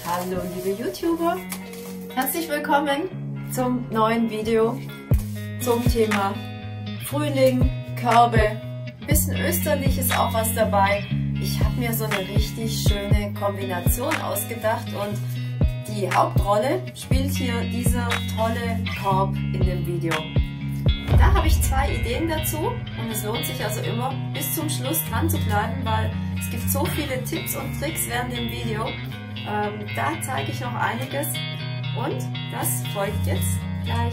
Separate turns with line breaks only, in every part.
Hallo liebe YouTuber, herzlich willkommen zum neuen Video zum Thema Frühling, Körbe, ein bisschen österlich ist auch was dabei. Ich habe mir so eine richtig schöne Kombination ausgedacht und die Hauptrolle spielt hier dieser tolle Korb in dem Video. Da habe ich zwei Ideen dazu und es lohnt sich also immer bis zum Schluss dran zu bleiben, weil es gibt so viele Tipps und Tricks während dem Video. Da zeige ich noch einiges und das folgt jetzt gleich.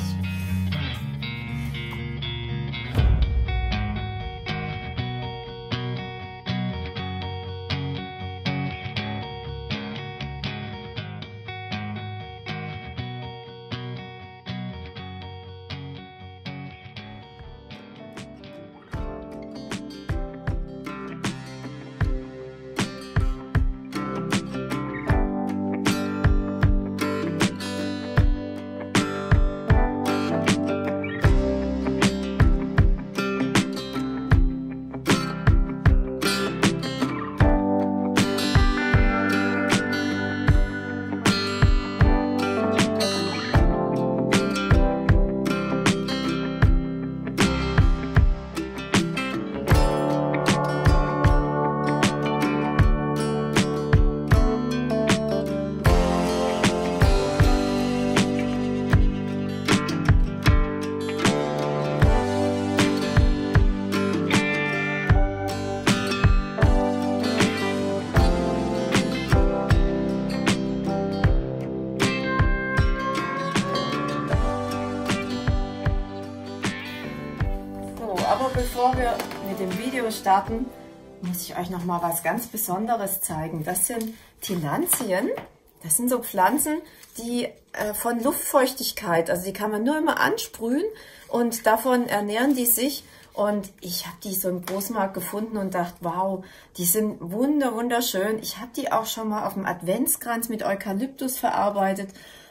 Aber bevor wir mit dem Video starten, muss ich euch noch mal was ganz Besonderes zeigen. Das sind Tillandien. Das sind so Pflanzen, die von Luftfeuchtigkeit, also die kann man nur immer ansprühen und davon ernähren die sich. Und ich habe die so im Großmarkt gefunden und dachte, wow, die sind wunderschön. Ich habe die auch schon mal auf dem Adventskranz mit Eukalyptus verarbeitet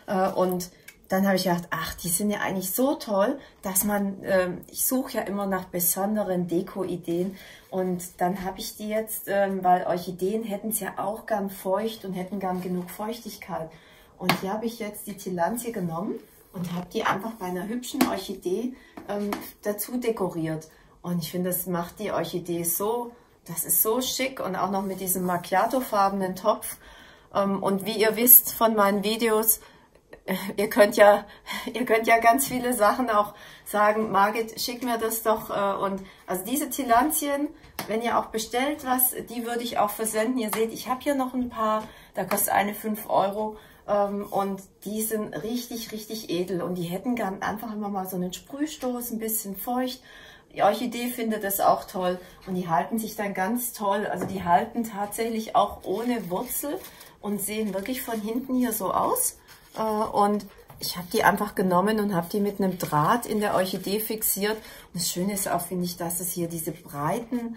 und dann habe ich gedacht, ach, die sind ja eigentlich so toll, dass ich suche ja immer nach besonderen Deko-Ideen und dann habe ich die jetzt, weil Orchideen hätten es ja auch gern feucht und hätten gern genug Feuchtigkeit. Und hier habe ich jetzt die Tillandie genommen und habe die einfach bei einer hübschen Orchidee dazu dekoriert. Und ich finde, das macht die Orchidee so, das ist so schick und auch noch mit diesem Macchiato-farbenen Topf. Und wie ihr wisst von meinen Videos, ihr könnt ja ganz viele Sachen auch sagen, Margit, schick mir das doch. Und also diese Tillandien, wenn ihr auch bestellt was, die würde ich auch versenden. Ihr seht, ich habe hier noch ein paar, da kostet eine 5 Euro. Und die sind richtig edel. Und die hätten gern einfach immer mal so einen Sprühstoß, ein bisschen feucht. Die Orchidee findet das auch toll. Und die halten sich dann ganz toll. Also die halten tatsächlich auch ohne Wurzel und sehen wirklich von hinten hier so aus. Und ich habe die einfach genommen und habe die mit einem Draht in der Orchidee fixiert. Und das Schöne ist auch, finde ich, dass es hier diese breiten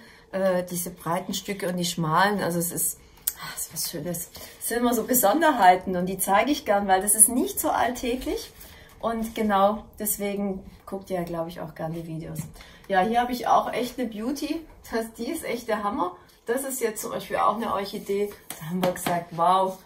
Stücke und die schmalen, also es ist was Schönes. Das sind immer so Besonderheiten und die zeige ich gern, weil das ist nicht so alltäglich. Und genau deswegen guckt ihr ja, glaube ich, auch gern die Videos. Ja, hier habe ich auch echt eine Beauty. Die ist echt der Hammer. Das ist jetzt zum Beispiel auch eine Orchidee. Da haben wir gesagt, wow,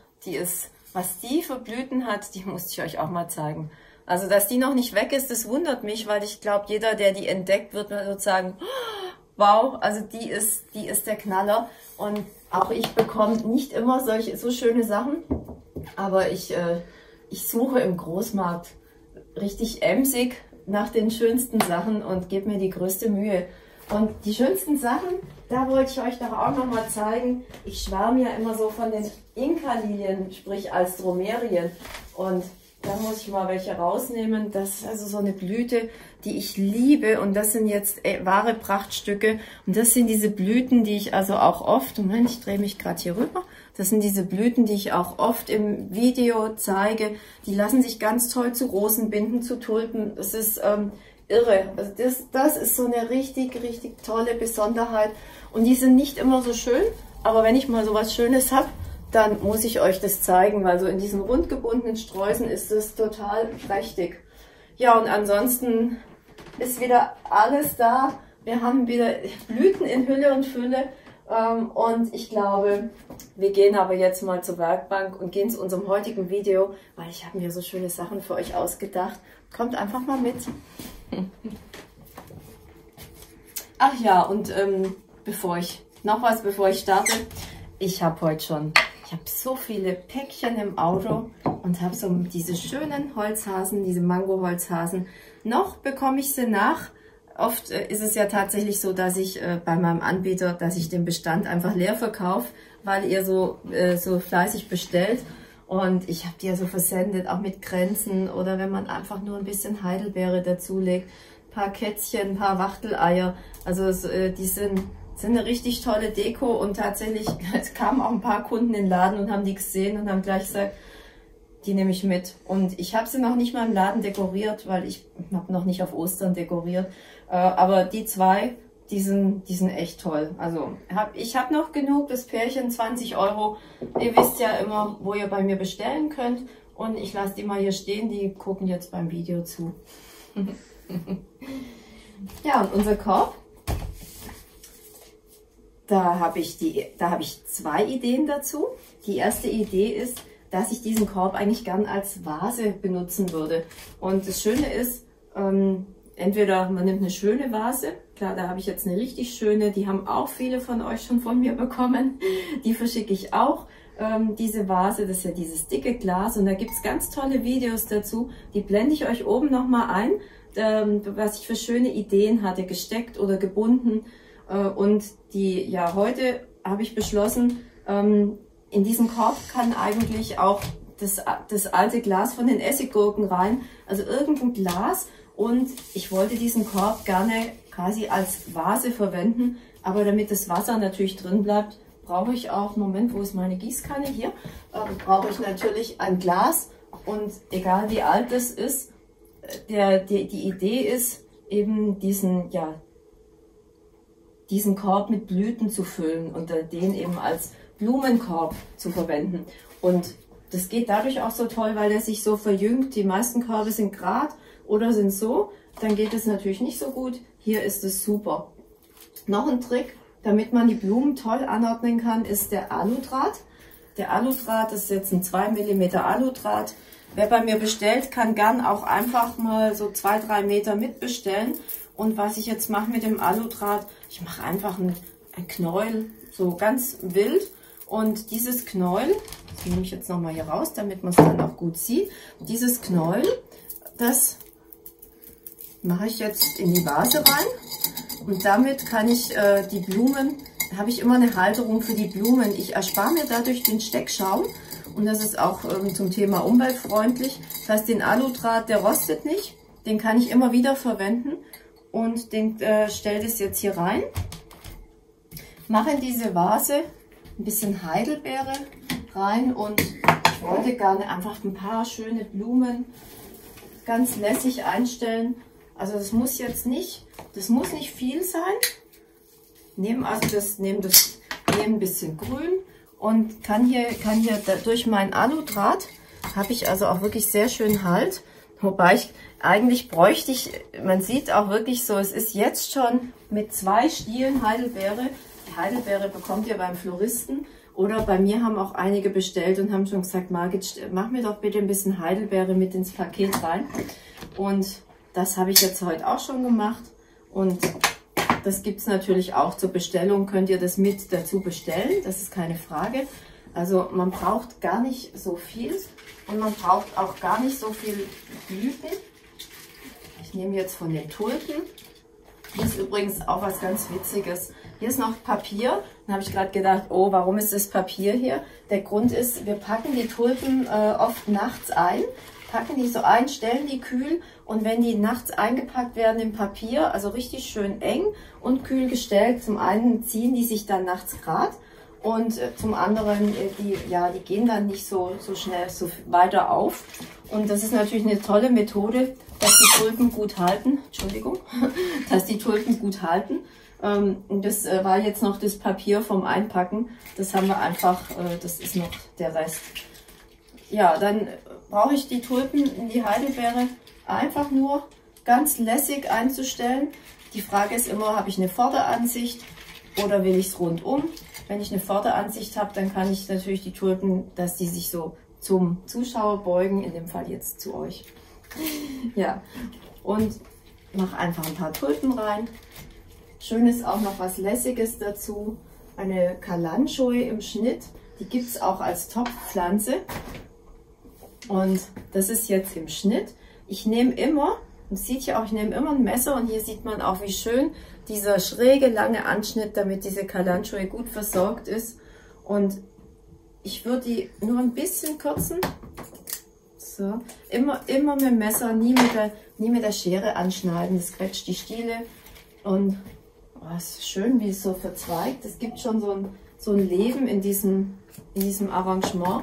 was die für Blüten hat, die musste ich euch auch mal zeigen. Also, dass die noch nicht weg ist, das wundert mich, weil ich glaube, jeder, der die entdeckt, wird sozusagen, wow, also die ist der Knaller. Und auch ich bekomme nicht immer so schöne Sachen, aber ich suche im Großmarkt richtig emsig nach den schönsten Sachen und gebe mir die größte Mühe. Und die schönsten Sachen, da wollte ich euch doch auch noch mal zeigen. Ich schwärme ja immer so von den Inka-Lilien, sprich Alstromerien. Und da muss ich mal welche rausnehmen. Das ist also so eine Blüte, die ich liebe. Und das sind jetzt wahre Prachtstücke. Und das sind diese Blüten, die ich also auch oft, Moment, ich drehe mich gerade hier rüber. Das sind diese Blüten, die ich auch oft im Video zeige. Die lassen sich ganz toll zu Rosen binden, zu Tulpen. Das ist irre. Also das ist so eine richtig tolle Besonderheit. Und die sind nicht immer so schön, aber wenn ich mal so was Schönes habe, dann muss ich euch das zeigen, weil so in diesen rund gebundenen Sträußen ist es total prächtig. Ja, und ansonsten ist wieder alles da. Wir haben wieder Blüten in Hülle und Fülle. Und ich glaube, Wir gehen aber jetzt mal zur Werkbank und gehen zu unserem heutigen Video, weil ich habe mir so schöne Sachen für euch ausgedacht. Kommt einfach mal mit. Ach ja, und bevor ich starte, ich habe so viele Päckchen im Auto und habe so diese schönen Holzhasen, diese Mango-Holzhasen. Noch bekomme ich sie nach. Oft ist es ja tatsächlich so, dass ich bei meinem Anbieter, dass ich den Bestand einfach leer verkaufe, weil ihr so fleißig bestellt. Und ich habe die ja so versendet, auch mit Kränzen oder wenn man einfach nur ein bisschen Heidelbeere dazulegt, ein paar Kätzchen, ein paar Wachteleier. Also die sind eine richtig tolle Deko und tatsächlich es kamen auch ein paar Kunden in den Laden und haben die gesehen und haben gleich gesagt, die nehme ich mit. Und ich habe sie noch nicht mal im Laden dekoriert, weil ich habe noch nicht auf Ostern dekoriert. Aber die zwei, die sind echt toll. Also ich habe noch genug, das Pärchen 20 €. Ihr wisst ja immer, wo ihr bei mir bestellen könnt. Und ich lasse die mal hier stehen, die gucken jetzt beim Video zu. Ja, und unser Korb, da habe ich zwei Ideen dazu. Die erste Idee ist, dass ich diesen Korb eigentlich gern als Vase benutzen würde. Und das Schöne ist, entweder man nimmt eine schöne Vase, klar, da habe ich jetzt eine richtig schöne, die haben auch viele von euch schon von mir bekommen, die verschicke ich auch. Diese Vase, das ist ja dieses dicke Glas und da gibt es ganz tolle Videos dazu, die blende ich euch oben nochmal ein, was ich für schöne Ideen hatte, gesteckt oder gebunden. Und heute habe ich beschlossen, in diesen Korb kann eigentlich auch das alte Glas von den Essiggurken rein, also irgendein Glas. Und ich wollte diesen Korb gerne quasi als Vase verwenden, aber damit das Wasser natürlich drin bleibt, brauche ich auch, Moment, wo ist meine Gießkanne? Hier, brauche ich natürlich ein Glas und egal wie alt es ist, die Idee ist eben diesen Korb mit Blüten zu füllen und den eben als Blumenkorb zu verwenden. Und das geht dadurch auch so toll, weil er sich so verjüngt. Die meisten Körbe sind gerade oder sind so, dann geht es natürlich nicht so gut. Hier ist es super. Noch ein Trick, damit man die Blumen toll anordnen kann, ist der Aludraht. Der Aludraht ist jetzt ein 2 mm Aludraht. Wer bei mir bestellt, kann gern auch einfach mal so 2-3 Meter mitbestellen. Und was ich jetzt mache mit dem Aludraht, ich mache einfach ein Knäuel, so ganz wild. Und dieses Knäuel, das nehme ich jetzt nochmal hier raus, damit man es dann auch gut sieht. Dieses Knäuel, das mache ich jetzt in die Vase rein. Und damit kann ich die Blumen, da habe ich immer eine Halterung für die Blumen. Ich erspare mir dadurch den Steckschaum. Und das ist auch zum Thema umweltfreundlich. Das heißt, den Aludraht, der rostet nicht. Den kann ich immer wieder verwenden. Und den stelle ich jetzt hier rein. Mache in diese Vase ein bisschen Heidelbeere rein. Und ich wollte gerne einfach ein paar schöne Blumen ganz lässig einstellen. Also das muss jetzt nicht, das muss nicht viel sein. Nehme ein bisschen Grün. Und kann hier durch meinen Aludraht habe ich also auch wirklich sehr schön Halt. Wobei eigentlich bräuchte ich, man sieht auch wirklich so, es ist jetzt schon mit 2 Stielen Heidelbeere. Die Heidelbeere bekommt ihr beim Floristen. Oder bei mir haben auch einige bestellt und haben schon gesagt, Margit, mach mir doch bitte ein bisschen Heidelbeere mit ins Paket rein. Und das habe ich jetzt heute auch schon gemacht. Und das gibt es natürlich auch zur Bestellung, könnt ihr das mit dazu bestellen, das ist keine Frage. Also man braucht gar nicht so viel und man braucht auch gar nicht so viel Blüten. Ich nehme jetzt von den Tulpen. Hier ist übrigens auch was ganz Witziges. Hier ist noch Papier. Dann habe ich gerade gedacht, oh, warum ist das Papier hier? Der Grund ist, wir packen die Tulpen oft nachts ein. Packen die so ein, stellen die kühl und wenn die nachts eingepackt werden im Papier, also richtig schön eng und kühl gestellt, zum einen ziehen die sich dann nachts grad und zum anderen, die gehen dann nicht so schnell so weiter auf. Und das ist natürlich eine tolle Methode, dass die Tulpen gut halten. Entschuldigung, dass die Tulpen gut halten. Und das war jetzt noch das Papier vom Einpacken. Das haben wir einfach, das ist noch der Rest. Ja, dann brauche ich die Tulpen in die Heidelbeere einfach nur ganz lässig einzustellen. Die Frage ist immer, habe ich eine Vorderansicht oder will ich es rundum? wenn ich eine Vorderansicht habe, dann kann ich natürlich die Tulpen, dass die sich so zum Zuschauer beugen, in dem Fall jetzt zu euch. Ja, und mache einfach ein paar Tulpen rein. Schön ist auch noch was Lässiges dazu, eine Kalanchoe im Schnitt. Die gibt es auch als Topfpflanze. Und das ist jetzt im Schnitt. Ich nehme immer, man sieht ja auch, ich nehme immer ein Messer und hier sieht man auch, wie schön dieser schräge, lange Anschnitt, damit diese Kalanchoe gut versorgt ist. Und ich würde die nur ein bisschen kürzen. So, immer mit dem Messer, nie mit der Schere anschneiden. Das quetscht die Stiele. Und oh, es ist schön, wie es so verzweigt. Es gibt schon so ein Leben in diesem Arrangement.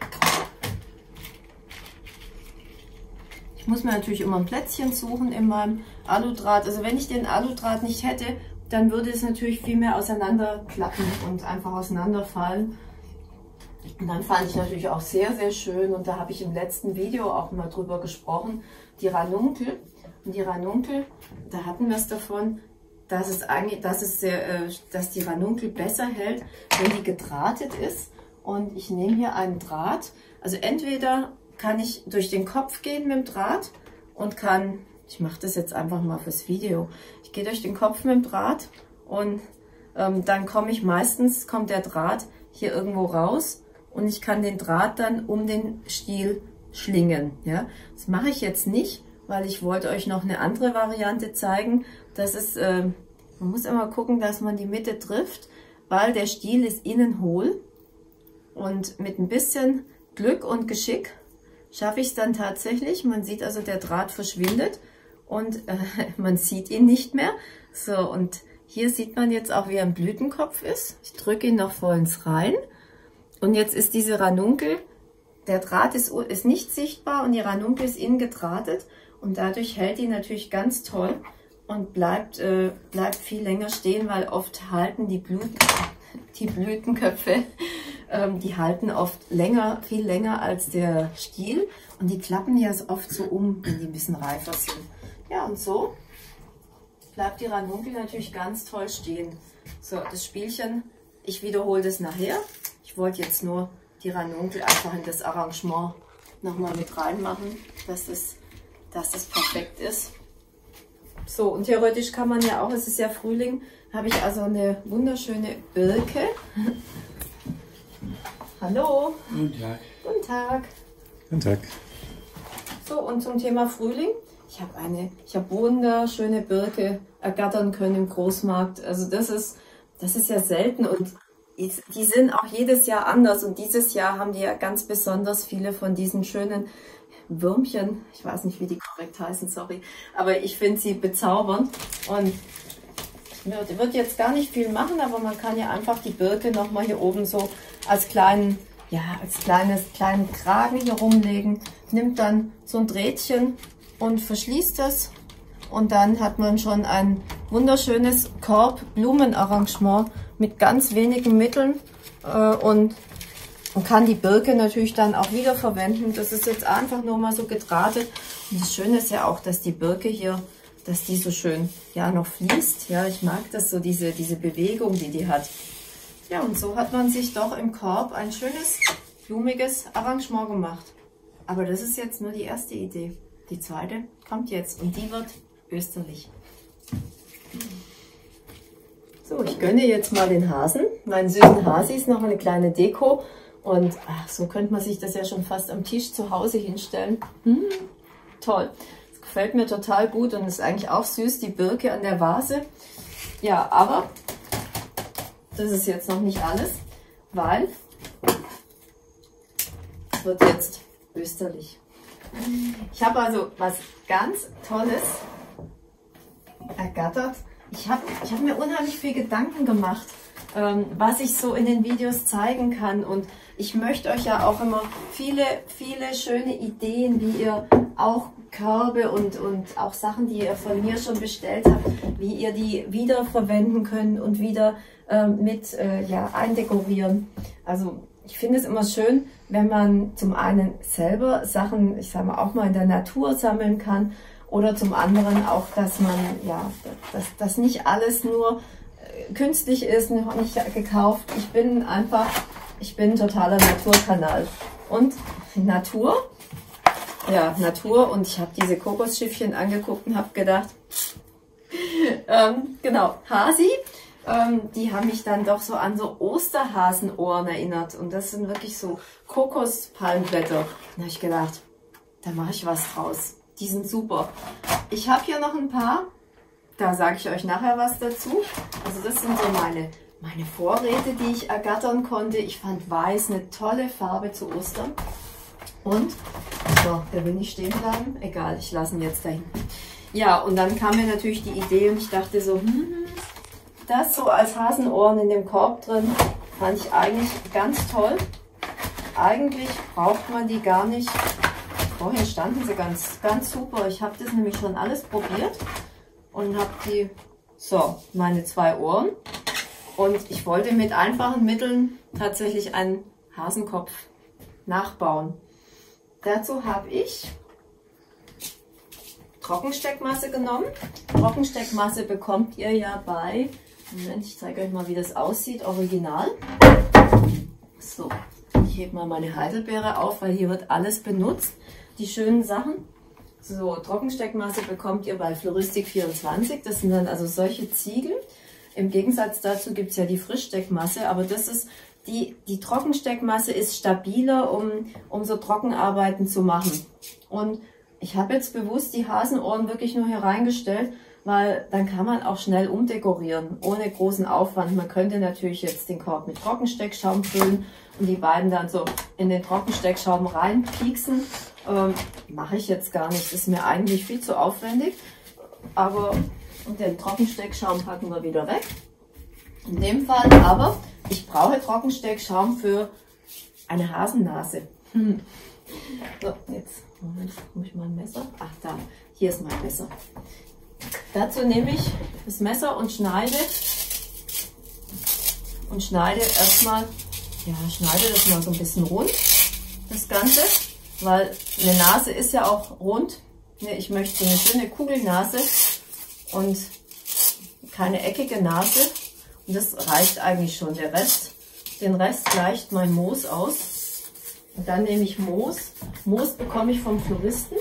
Ich muss mir natürlich immer ein Plätzchen suchen in meinem Aludraht. Also wenn ich den Aludraht nicht hätte, dann würde es natürlich viel mehr auseinanderklappen und einfach auseinanderfallen. Und dann fand ich natürlich auch sehr, sehr schön, und da habe ich im letzten Video auch mal drüber gesprochen, die Ranunkel. Und die Ranunkel, da hatten wir es davon, dass die Ranunkel besser hält, wenn die gedrahtet ist. Und ich nehme hier einen Draht. Also entweder kann ich durch den Kopf gehen mit dem Draht und kann, ich mache das jetzt einfach mal fürs Video, ich gehe durch den Kopf mit dem Draht und dann kommt der Draht hier irgendwo raus und ich kann den Draht dann um den Stiel schlingen. Ja? Das mache ich jetzt nicht, weil ich wollte euch noch eine andere Variante zeigen. Das ist, man muss immer gucken, dass man die Mitte trifft, weil der Stiel ist innen hohl, und mit ein bisschen Glück und Geschick schaffe ich es dann tatsächlich. Man sieht also, der Draht verschwindet und man sieht ihn nicht mehr. So, und hier sieht man jetzt auch, wie ein Blütenkopf ist. Ich drücke ihn noch vollends rein. Und jetzt ist diese Ranunkel, der Draht ist nicht sichtbar und die Ranunkel ist innen gedrahtet. Und dadurch hält die natürlich ganz toll und bleibt viel länger stehen, weil oft halten die Blütenköpfe, die halten oft viel länger als der Stiel, und die klappen ja oft so um, wenn die ein bisschen reifer sind. Ja, und so bleibt die Ranunkel natürlich ganz toll stehen. So, das Spielchen, ich wiederhole das nachher. Ich wollte jetzt nur die Ranunkel einfach in das Arrangement nochmal mit reinmachen, dass das perfekt ist. So, und theoretisch kann man ja auch, es ist ja Frühling, habe ich also eine wunderschöne Birke. Hallo.
Guten Tag.
Guten Tag.
Guten Tag.
So, und zum Thema Frühling. Ich habe wunderschöne Birke ergattern können im Großmarkt. Also das ist ja selten, und die sind auch jedes Jahr anders. Und dieses Jahr haben die ja ganz besonders viele von diesen schönen Würmchen. Ich weiß nicht, wie die korrekt heißen, sorry. Aber ich finde sie bezaubernd. Und ich würde jetzt gar nicht viel machen, aber man kann ja einfach die Birke nochmal hier oben so als kleinen Kragen hier rumlegen. Nimmt dann so ein Drähtchen und verschließt das. Und dann hat man schon ein wunderschönes Korb-Blumenarrangement mit ganz wenigen Mitteln. Und kann die Birke natürlich dann auch wieder verwenden. Das ist jetzt einfach nur mal so gedrahtet. Und das Schöne ist ja auch, dass die Birke hier, dass die so schön ja noch fließt. Ja, ich mag das so, diese Bewegung, die hat. Ja, und so hat man sich doch im Korb ein schönes, blumiges Arrangement gemacht. Aber das ist jetzt nur die erste Idee. Die zweite kommt jetzt, und die wird österlich. So, ich gönne jetzt mal den Hasen, meinen süßen Hasis, noch eine kleine Deko. Und ach, so könnte man sich das ja schon fast am Tisch zu Hause hinstellen. Toll. Das gefällt mir total gut und ist eigentlich auch süß, die Birke an der Vase. Ja, aber das ist jetzt noch nicht alles, weil es wird jetzt österlich. Ich habe also was ganz Tolles ergattert. Ich hab mir unheimlich viel Gedanken gemacht, was ich so in den Videos zeigen kann, und ich möchte euch ja auch immer viele schöne Ideen, wie ihr auch Körbe und auch Sachen, die ihr von mir schon bestellt habt, wie ihr die wiederverwenden könnt und wieder eindekorieren. Also ich finde es immer schön, wenn man zum einen selber Sachen, ich sage mal, auch mal in der Natur sammeln kann, oder zum anderen auch, dass man, ja, dass nicht alles nur künstlich ist, noch nicht gekauft. Ich bin ein totaler Naturkanal. Und Natur, ja, Natur. Und ich habe diese Kokosschiffchen angeguckt und habe gedacht, genau, Hasi, die haben mich dann doch so an so Osterhasenohren erinnert. Und das sind wirklich so Kokospalmblätter. Da habe ich gedacht, da mache ich was draus. Die sind super. Ich habe hier noch ein paar. Da sage ich euch nachher was dazu. Also das sind so meine Vorräte, die ich ergattern konnte. Ich fand Weiß eine tolle Farbe zu Ostern. Und, so, der will nicht stehen bleiben. Egal, ich lasse ihn jetzt dahin. Ja, und dann kam mir natürlich die Idee und ich dachte so, das so als Hasenohren in dem Korb drin, fand ich eigentlich ganz toll. Eigentlich braucht man die gar nicht. Vorhin standen sie ganz super. Ich habe das nämlich schon alles probiert. Und habe die, so, meine 2 Ohren. Und ich wollte mit einfachen Mitteln tatsächlich einen Hasenkopf nachbauen. Dazu habe ich Trockensteckmasse genommen. Trockensteckmasse bekommt ihr ja bei, Moment, ich zeige euch mal, wie das aussieht, original. So, ich hebe mal meine Heidelbeere auf, weil hier wird alles benutzt, die schönen Sachen. So, Trockensteckmasse bekommt ihr bei Floristik24. Das sind dann also solche Ziegel. Im Gegensatz dazu gibt es ja die Frischsteckmasse, aber das ist die Trockensteckmasse ist stabiler, um so Trockenarbeiten zu machen. Und ich habe jetzt bewusst die Hasenohren wirklich nur hier reingestellt, weil dann kann man auch schnell umdekorieren, ohne großen Aufwand. Man könnte natürlich jetzt den Korb mit Trockensteckschaum füllen und die beiden dann so in den Trockensteckschaum reinpieksen. Mache ich jetzt gar nicht, ist mir eigentlich viel zu aufwendig. Aber den Trockensteckschaum packen wir wieder weg. In dem Fall aber, ich brauche Trockensteckschaum für eine Hasennase. So, jetzt, Moment, muss ich mal ein Messer? Ach da, hier ist mein Messer. Dazu nehme ich das Messer und schneide erstmal, ja, schneide das mal so ein bisschen rund, das Ganze. Weil eine Nase ist ja auch rund. Ich möchte eine schöne Kugelnase und keine eckige Nase. Und das reicht eigentlich schon. Den Rest gleicht mein Moos aus. Und dann nehme ich Moos. Moos bekomme ich vom Floristen.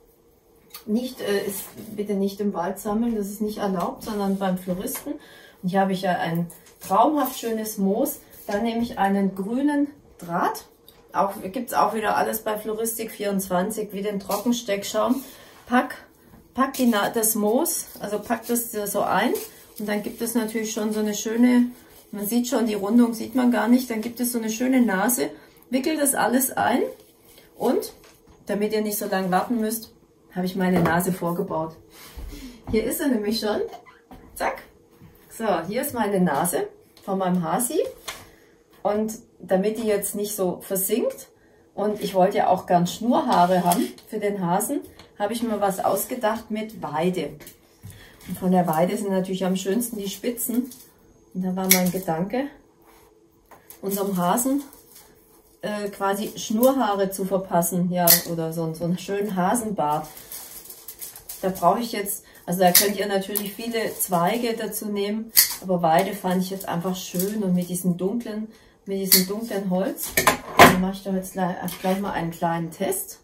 Bitte nicht im Wald sammeln, das ist nicht erlaubt, sondern beim Floristen. Und hier habe ich ja ein traumhaft schönes Moos. Dann nehme ich einen grünen Draht. Gibt es auch wieder alles bei Floristik24, wie den Trockensteckschaum. Pack das Moos, also pack das so ein und dann gibt es natürlich schon so eine schöne, man sieht schon, die Rundung sieht man gar nicht, dann gibt es so eine schöne Nase. Wickel das alles ein und, damit ihr nicht so lange warten müsst, habe ich meine Nase vorgebaut. Hier ist sie nämlich schon. Zack. So, hier ist meine Nase von meinem Hasi. Und damit die jetzt nicht so versinkt, und ich wollte ja auch gern Schnurhaare haben für den Hasen, habe ich mir was ausgedacht mit Weide. Und von der Weide sind natürlich am schönsten die Spitzen. Und da war mein Gedanke, unserem Hasen quasi Schnurhaare zu verpassen, ja, oder so einen schönen Hasenbart. Da brauche ich jetzt, also da könnt ihr natürlich viele Zweige dazu nehmen, aber Weide fand ich jetzt einfach schön und mit diesem dunklen Holz. Dann mache ich doch jetzt gleich mal einen kleinen Test.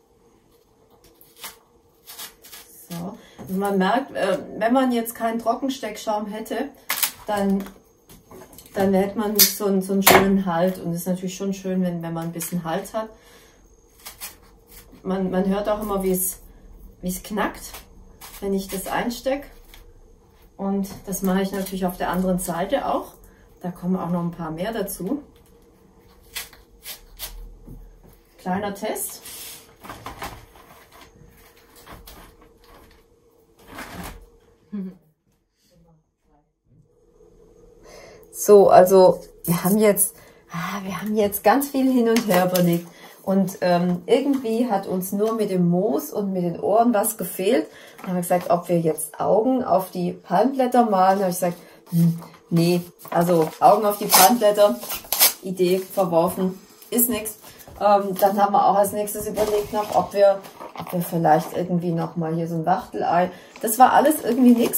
So. Und man merkt, wenn man jetzt keinen Trockensteckschaum hätte, dann hätte man nicht so einen schönen Halt. Und es ist natürlich schon schön, wenn man ein bisschen Halt hat. Man hört auch immer, wie es knackt, wenn ich das einstecke. Und das mache ich natürlich auf der anderen Seite auch. Da kommen auch noch ein paar mehr dazu. Kleiner Test. So, also wir haben jetzt ganz viel hin und her überlegt. Und irgendwie hat uns nur mit dem Moos und mit den Ohren was gefehlt. Dann haben wir gesagt, ob wir jetzt Augen auf die Palmblätter malen. Da habe ich gesagt, nee, also Augen auf die Palmblätter, Idee verworfen, ist nichts. Dann haben wir auch als nächstes überlegt noch, ob wir vielleicht irgendwie noch mal hier so ein Wachtelei. Das war alles irgendwie nichts.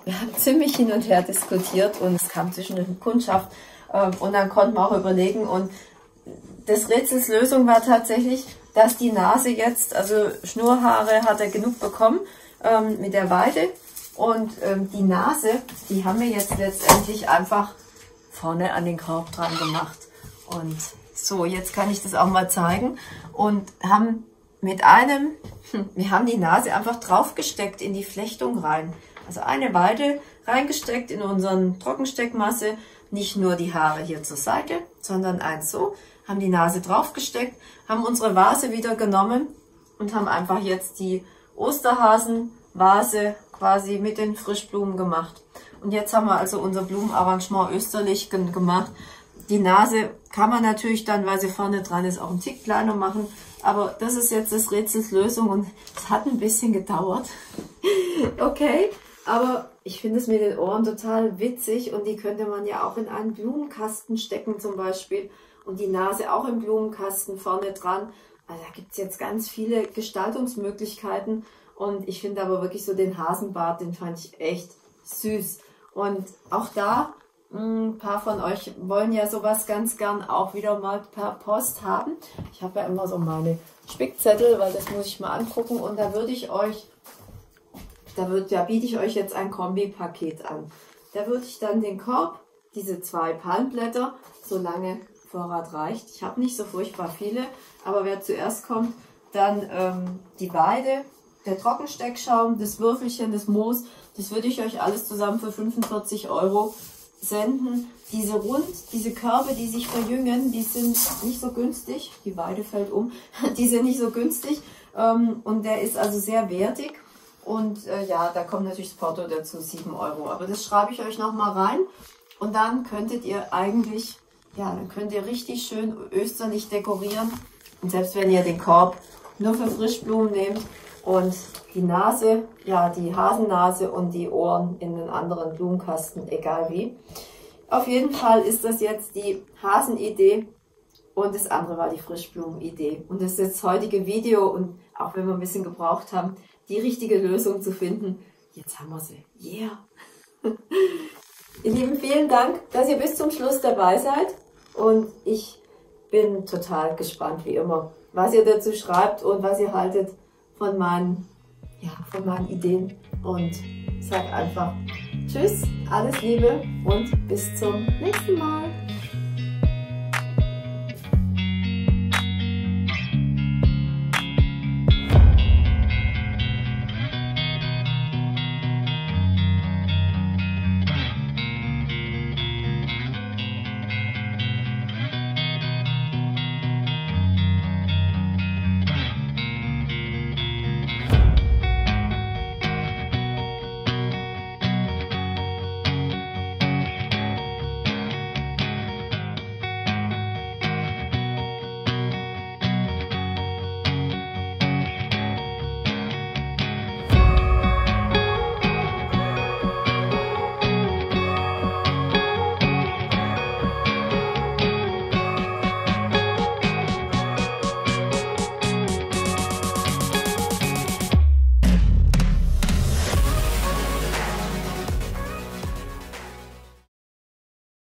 wir haben ziemlich hin und her diskutiert und es kam zwischen der Kundschaft und dann konnten wir auch überlegen und des Rätsels Lösung war tatsächlich, dass die Nase jetzt, also Schnurrhaare hat er genug bekommen mit der Weide und die Nase, die haben wir jetzt letztendlich einfach vorne an den Korb dran gemacht. Und so, jetzt kann ich das auch mal zeigen und haben wir haben die Nase einfach draufgesteckt in die Flechtung rein. Also eine Weide reingesteckt in unseren Trockensteckmasse, nicht nur die Haare hier zur Seite, sondern eins so, haben die Nase draufgesteckt, haben unsere Vase wieder genommen und haben einfach jetzt die Osterhasenvase quasi mit den Frischblumen gemacht. Und jetzt haben wir also unser Blumenarrangement österlich gemacht. Die Nase kann man natürlich dann, weil sie vorne dran ist, auch einen Tick kleiner machen. Aber das ist jetzt das Rätsels Lösung und es hat ein bisschen gedauert. Okay, aber ich finde es mit den Ohren total witzig und die könnte man ja auch in einen Blumenkasten stecken zum Beispiel. Und die Nase auch im Blumenkasten vorne dran. Also da gibt es jetzt ganz viele Gestaltungsmöglichkeiten. Und ich finde aber wirklich so den Hasenbart, den fand ich echt süß. Und auch da, ein paar von euch wollen ja sowas ganz gern auch wieder mal per Post haben. Ich habe ja immer so meine Spickzettel, weil das muss ich mal angucken. Und da biete ich euch jetzt ein Kombipaket an. Da würde ich dann den Korb, diese 2 Palmblätter, solange Vorrat reicht. Ich habe nicht so furchtbar viele, aber wer zuerst kommt, dann die Weide, der Trockensteckschaum, das Würfelchen, das Moos, das würde ich euch alles zusammen für 45 € senden. Diese Körbe, die sich verjüngen, die sind nicht so günstig. Die Weide fällt um. Die sind nicht so günstig und der ist also sehr wertig. Und ja, da kommt natürlich das Porto dazu, 7 €. Aber das schreibe ich euch nochmal rein und dann könntet ihr eigentlich, ja, dann könnt ihr richtig schön österlich dekorieren. Und selbst wenn ihr den Korb nur für Frischblumen nehmt und die Nase, ja, die Hasennase und die Ohren in einen anderen Blumenkasten, egal wie. Auf jeden Fall ist das jetzt die Hasenidee und das andere war die Frischblumenidee. Und das ist jetzt das heutige Video und auch wenn wir ein bisschen gebraucht haben, die richtige Lösung zu finden, jetzt haben wir sie. Yeah! Ihr Lieben, vielen Dank, dass ihr bis zum Schluss dabei seid. Und ich bin total gespannt, wie immer, was ihr dazu schreibt und was ihr haltet von meinen Ideen. Und sag einfach Tschüss, alles Liebe und bis zum nächsten Mal.